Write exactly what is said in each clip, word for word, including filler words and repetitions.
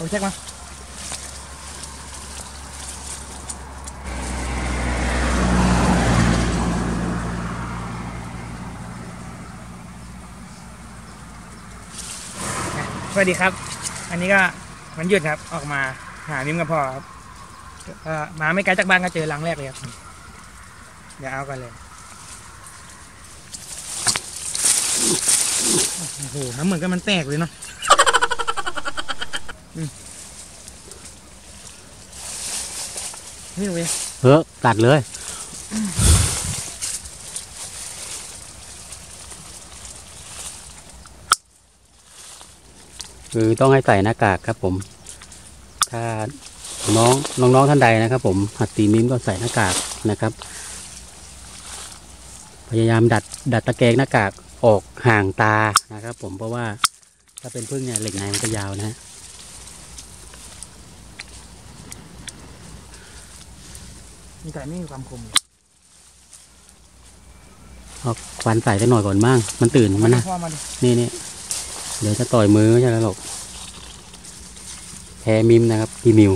เช็คมาสวัสดีครับอันนี้ก็มันหยุดครับออกมาหามิมกับพ่อครับมาไม่ไกลจากบ้านก็เจอรังแรกเลยครับเดี๋ยวเอากันเลยโอ้โหน้ำเหมือนกันมันแตกเลยเนาะนี่เลยเฮ้อตัดเลยคือต้องให้ใส่หน้ากากครับผมถ้าน้องน้องๆท่านใดนะครับผมหัดตีมิมก็ใส่หน้ากากนะครับพยายามดัดดัดตะแกรงหน้ากากออกห่างตานะครับผมเพราะว่าถ้าเป็นพึ่งเนี่ยเหล็กในมันจะยาวนะฮะมีแต่ไม่มีความคมเอาควันใส่ได้หน่อยก่อนบ้างมันตื่นมันนะนี่นี่เดี๋ยวจะต่อยมือไม่ใช่แล้วหรอกแพ้มิมนะครับพี่มิว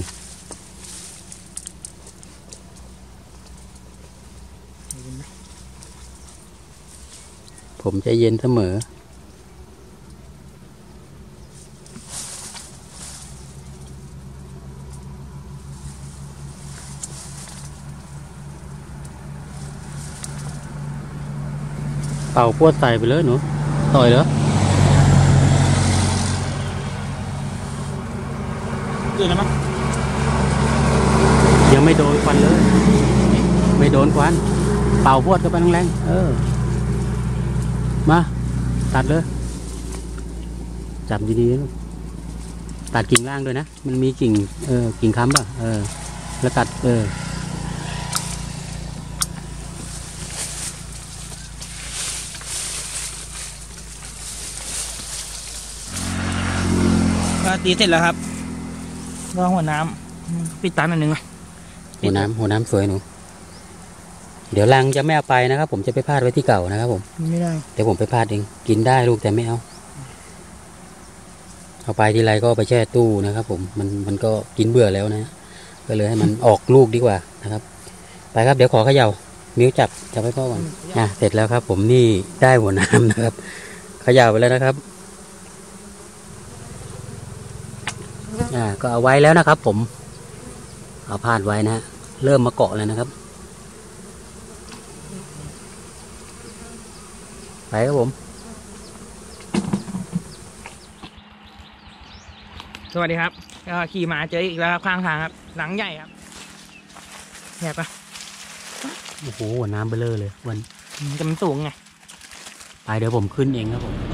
ผมใจเย็นเสมอเป่าพวดใส่ไปเลยหนูต่อยเหรอตื่นแล้วมั้งยังไม่โดนควันเลยไม่โดนควันเป่าพวดเข้าไปแรงๆเออมาตัดเลยจับดีๆลูกตัดกิ่งล่างด้วยนะมันมีกิ่งเออกิ่งค้ำป่ะเออแล้วตัดเออก็ตีเสร็จแล้วครับก็หัวน้ำปิดตาหน่อยนึงนะหัวน้ำหัวน้ำสวยหนูเดี๋ยวรังจะไม่เอาไปนะครับผมจะไปพาดไว้ที่เก่านะครับผมไม่ได้เดี๋ยวผมไปพาดเองกินได้ลูกแต่ไม่เอาเอาไปทีไรก็ไปแช่ตู้นะครับผมมันมันก็กินเบื่อแล้วนะก็เลยให้มันออกลูกดีกว่านะครับไปครับเดี๋ยวขอเขย่ามิ้วจับจับให้พ่อก่อนอ่ะเสร็จแล้วครับผมนี่ได้หัวน้ำนะครับเขย่าไปแล้วนะครับอ่าก็เอาไว้แล้วนะครับผมเอาพาดไว้นะเริ่มมาเกาะเลยนะครับไปครับผมสวัสดีครับก็ขี่มาเจออีกแล้วครับข้างทางครับหลังใหญ่ครับใหญ่ปะโอ้โหน้ำเบลอเลยวันจะมันสูงไงไปเดี๋ยวผมขึ้นเองครับผม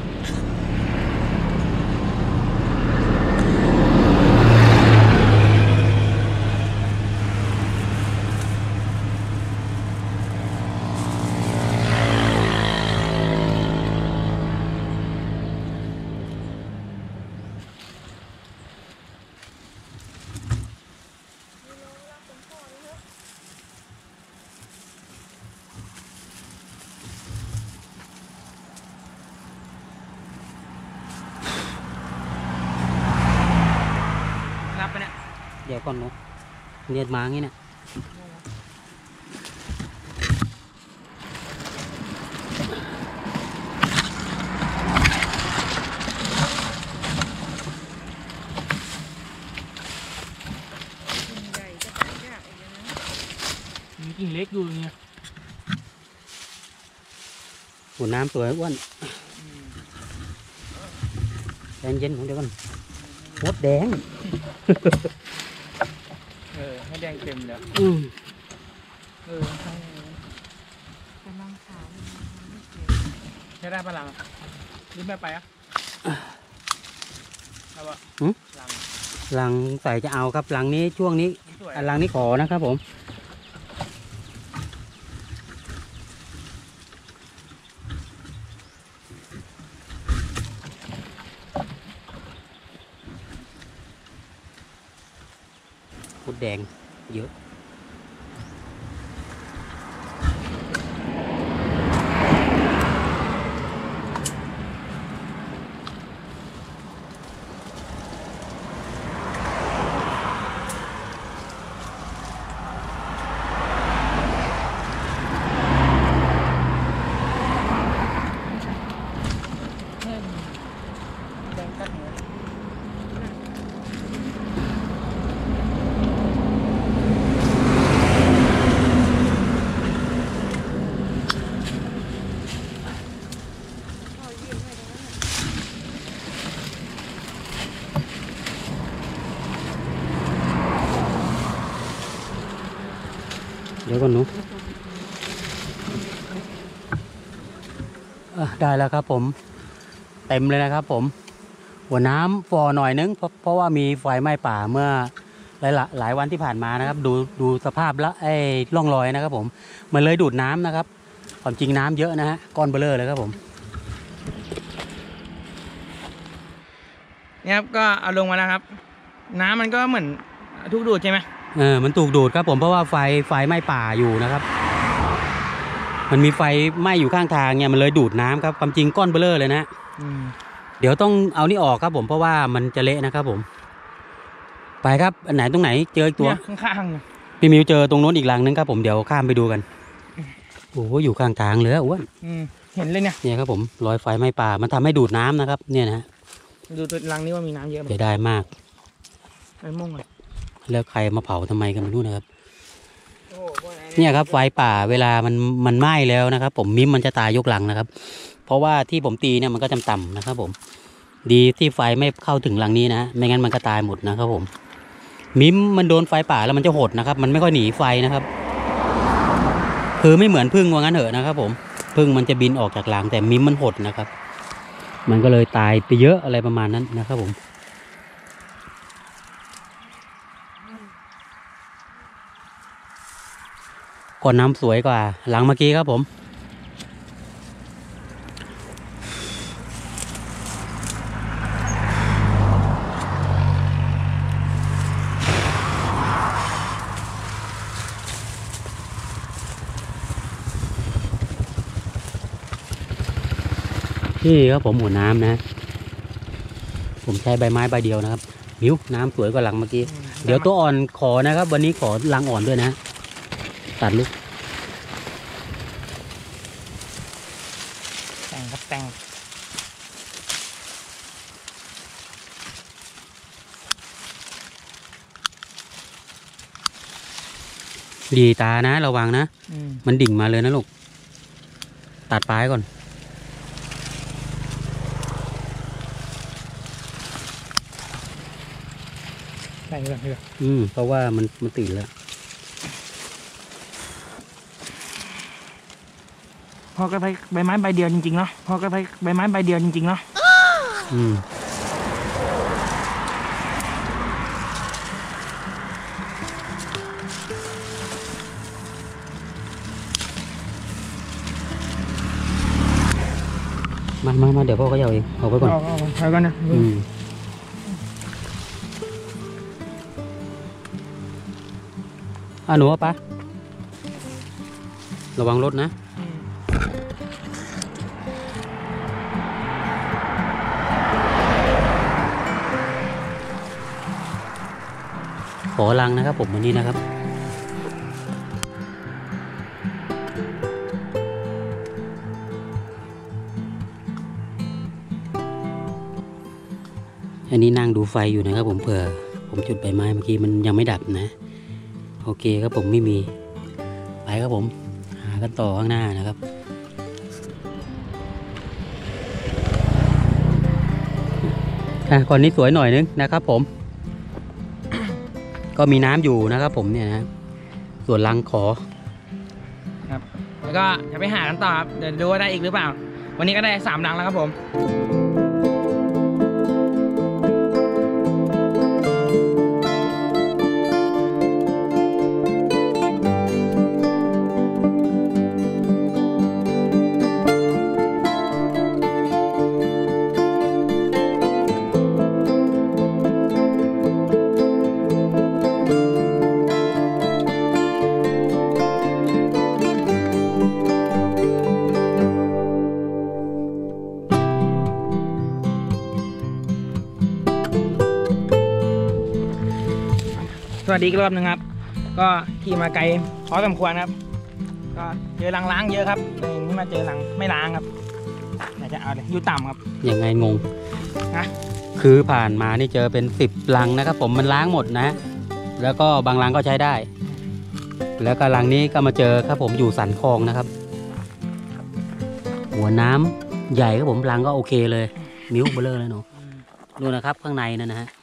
รับไปเนี่ยเดี๋ยวก่อนเนาะเรียนมางี้เนี่ยมีกิ่งเล็กอยู่เนี่ยหัวน้ำสวยอ้วนแดงเย็นของเดี๋ยวก่อนมดแดงเออให้แดงเต็มเลยอืมเออให้กำลังขาวใช้ได้ปะลังรีบไม่ไปอ่ะเอาปะลังลังใส่จะเอาครับลังนี้ช่วงนี้ลังนี้ขอนะครับผมมดแดงเยอะก่อนหนูได้แล้วครับผมเต็มเลยนะครับผมหัวน้ำฟอหน่อยนึงเพราะเพราะว่ามีไฟไหม้ป่าเมื่อหลายหลายวันที่ผ่านมานะครับดูดูสภาพแล้วไอ้ร่องรอยนะครับผมมันเลยดูดน้ำนะครับความจริงน้ำเยอะนะฮะก้อนเบลอเลยครับผมเนี่ยครับก็เอาลงมาแล้วครับน้ำมันก็เหมือนทุกดูดใช่ไหมเออมันถูกดูดครับผมเพราะว่าไฟไฟไหม้ป่าอยู่นะครับมันมีไฟไหม้อยู่ข้างทางเนี่ยมันเลยดูดน้ำครับความจริงก้อนเบลอเลยนะเดี๋ยวต้องเอานี่ออกครับผมเพราะว่ามันจะเละนะครับผมไปครับอันไหนตรงไหนเจออีกตัวข้างๆพี่มิวเจอตรงโน้นอีกหลังนึงครับผมเดี๋ยวข้ามไปดูกันโอ้โหอยู่ข้างทางเลยอ้วนเห็นเลยเนี่ยเนี่ยครับผมรอยไฟไหม้ป่ามันทำให้ดูดน้ำนะครับเนี่ยนะดูตัวรังนี้ว่ามีน้ำเยอะเสียดายมากไอ้ม่วงเลยแล้วใครมาเผาทำไมกันไม่รู้นะครับเนี่ยครับไฟป่าเวลามันมันไหม้แล้วนะครับผมมิ้มมันจะตายยกหลังนะครับเพราะว่าที่ผมตีเนี่ยมันก็ต่ำๆนะครับผมดีที่ไฟไม่เข้าถึงหลังนี้นะไม่งั้นมันก็ตายหมดนะครับผมมิ้มมันโดนไฟป่าแล้วมันจะหดนะครับมันไม่ค่อยหนีไฟนะครับคือไม่เหมือนพึ่งว่างั้นเถอะนะครับผมพึ่งมันจะบินออกจากหลังแต่มิ้มมันหดนะครับมันก็เลยตายไปเยอะอะไรประมาณนั้นนะครับผมก่อนน้ำสวยกว่าหลังเมื่อกี้ครับผมนี่ครับผมหัวน้ำนะผมใช้ใบไม้ใบเดียวนะครับมิ้วน้ำสวยกว่าหลังเมื่อกี้เดี๋ยวตัวอ่อนขอนะครับวันนี้ขอรังอ่อนด้วยนะตัดลูกแต่งครับแต่งดีตานะระวังนะมันดิ่งมาเลยนะลูกตัดปลายก่อนใส่เรืออืมเพราะว่ามันมันติดแล้วพอก็ไปใบไม้ใบเดียวจริงๆเนาะพอก็ไปใบไม้ใบเดียวจริงๆเนาะอืมมามามาเดี๋ยวพ่อเขาเอาเองเอาไว้ก่อนเอาเอาไว้ก่อนนะอืมอ่ะหนูปะระวังรถนะขอรังนะครับผมวันนี้นะครับอันนี้นั่งดูไฟอยู่นะครับผมเผื่อผมจุดใบไม้เมื่อกี้มันยังไม่ดับนะโอเคครับผมไม่มีไปครับผมหากันต่อข้างหน้านะครับอ่ะก่อนนี้สวยหน่อยนึงนะครับผม ก็มีน้ำอยู่นะครับผมเนี่ยนะส่วนรังขอครับแล้วก็จะไปหากันต่อครับเดี๋ยวดูว่าได้อีกหรือเปล่าวันนี้ก็ได้สามรังแล้วครับผมสวัสดีอีกรอบหนึ่งครับก็ขี่มาไกลพอสมควรครับก็เจอรังล้างเยอะครับนี่มาเจอรังไม่ล้างครับอยากจะเอาเลยอยู่ต่ำครับยังไงงงนะคือผ่านมานี่เจอเป็นสิบรังนะครับผมมันล้างหมดนะแล้วก็บางรังก็ใช้ได้แล้วก็รังนี้ก็มาเจอครับผมอยู่สันคลองนะครับหัวน้ำใหญ่ครับผมรังก็โอเคเลยมิ้วเบลอเลยเนาะดูนะครับข้างในนั่นนะฮะ